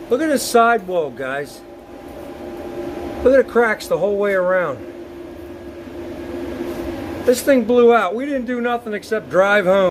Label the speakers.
Speaker 1: Look at this sidewall, guys. Look at the cracks the whole way around. This thing blew out. We didn't do nothing except drive home.